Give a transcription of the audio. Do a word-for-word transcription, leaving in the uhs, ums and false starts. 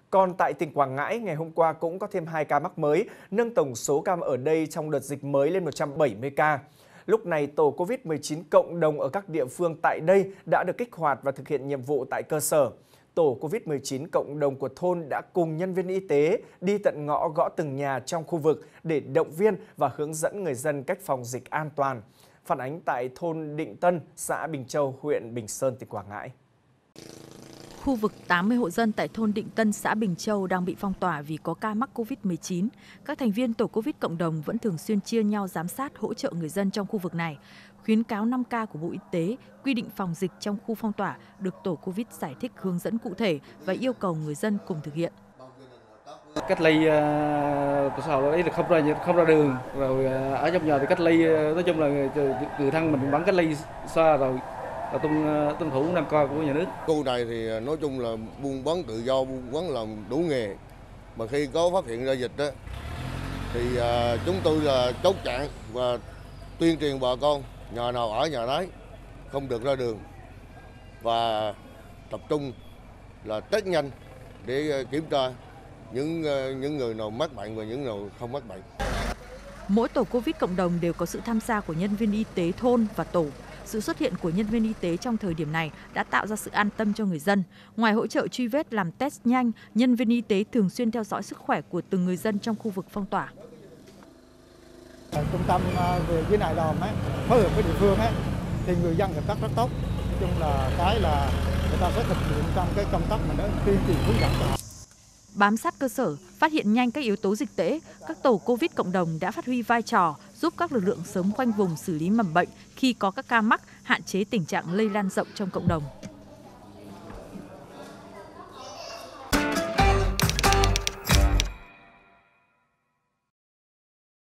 Còn tại tỉnh Quảng Ngãi, ngày hôm qua cũng có thêm hai ca mắc mới, nâng tổng số ca ở đây trong đợt dịch mới lên một trăm bảy mươi ca. Lúc này, tổ Covid mười chín cộng đồng ở các địa phương tại đây đã được kích hoạt và thực hiện nhiệm vụ tại cơ sở. Tổ Covid mười chín cộng đồng của thôn đã cùng nhân viên y tế đi tận ngõ gõ từng nhà trong khu vực để động viên và hướng dẫn người dân cách phòng dịch an toàn. Phản ánh tại thôn Định Tân, xã Bình Châu, huyện Bình Sơn, tỉnh Quảng Ngãi. Khu vực tám mươi hộ dân tại thôn Định Tân, xã Bình Châu đang bị phong tỏa vì có ca mắc Covid mười chín. Các thành viên tổ Covid cộng đồng vẫn thường xuyên chia nhau giám sát, hỗ trợ người dân trong khu vực này. Khuyến cáo năm K của Bộ Y tế, quy định phòng dịch trong khu phong tỏa được tổ Covid giải thích hướng dẫn cụ thể và yêu cầu người dân cùng thực hiện. Cách ly từ sau đấy là không ra không ra đường, rồi ở trong nhà thì cách ly, nói chung là người, người thân mình vẫn cách ly xa rồi. Là tuân tuân thủ năm K của nhà nước. Khu này thì nói chung là buôn bán tự do, buôn bán làm đủ nghề. Mà khi có phát hiện ra dịch đó, thì uh, chúng tôi là chốt chặn và tuyên truyền bà con nhà nào ở nhà đấy, không được ra đường, và tập trung là test nhanh để kiểm tra những uh, những người nào mắc bệnh và những nào không mắc bệnh. Mỗi tổ Covid cộng đồng đều có sự tham gia của nhân viên y tế thôn và tổ. Sự xuất hiện của nhân viên y tế trong thời điểm này đã tạo ra sự an tâm cho người dân. Ngoài hỗ trợ truy vết làm test nhanh, nhân viên y tế thường xuyên theo dõi sức khỏe của từng người dân trong khu vực phong tỏa. Trung tâm về dưới này đòm ấy, phối hợp với địa phương ấy, thì người dân hợp tác rất tốt. Nói chung là cái là người ta sẽ thực hiện trong cái công tác mà nó tuyên truyền hướng dẫn cho họ. Bám sát cơ sở, phát hiện nhanh các yếu tố dịch tễ, các tổ Covid cộng đồng đã phát huy vai trò giúp các lực lượng sớm khoanh vùng xử lý mầm bệnh khi có các ca mắc, hạn chế tình trạng lây lan rộng trong cộng đồng.